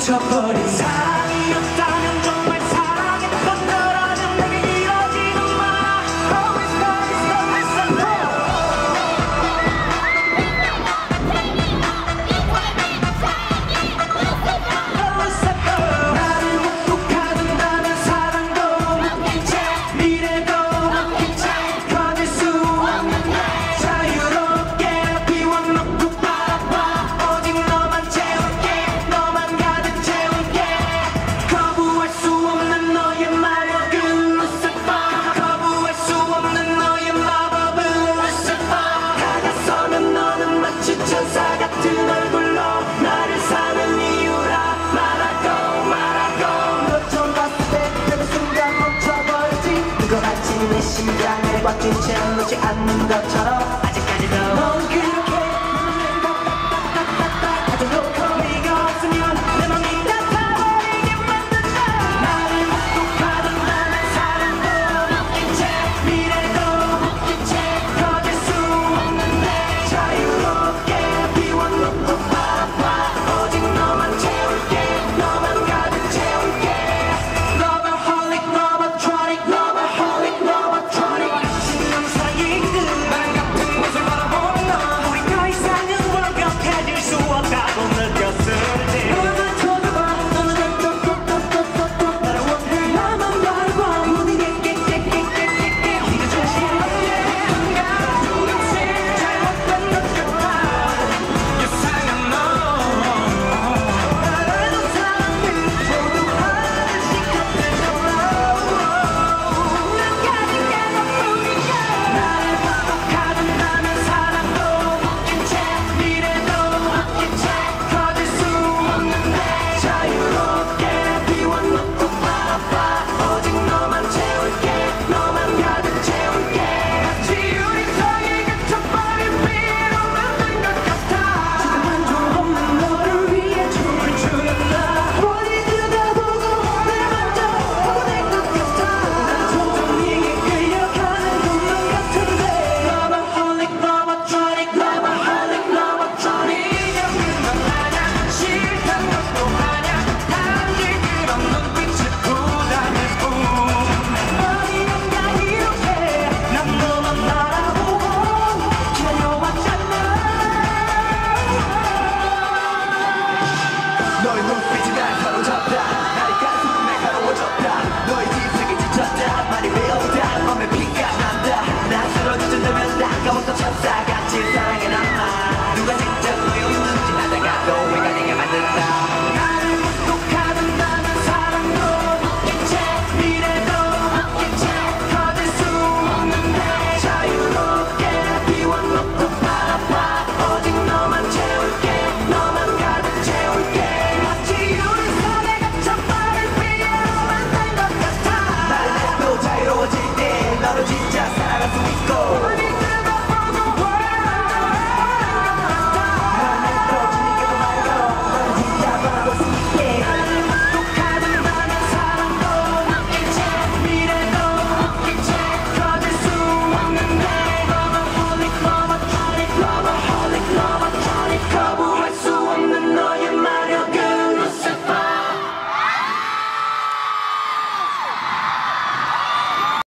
멈춰버린 사랑이었다면 정말 사랑했던 너라면 내게 이러지는 마. Always love is love is love. 나를 못 가둔다면 사랑도 묶인 채 미래도 묶인 채 꺼질 수 없는 날 자유롭게 비워놓고 바라봐. 오직 너만 채울게 너만 가득 채울게. 거부할 수 없는 너의 마력은 Lucifer. 거부할 수 없는 너의 마법은 Lucifer. 다가서면 너는 마치 천사 같은 얼굴로 나를 사는 이유라 말하고 말하고. 너 처음 봤을 때 그 순간 멈춰버렸지. 그건 아침 내 심장을 꽉 쥔 채 놓지 않는 것처럼.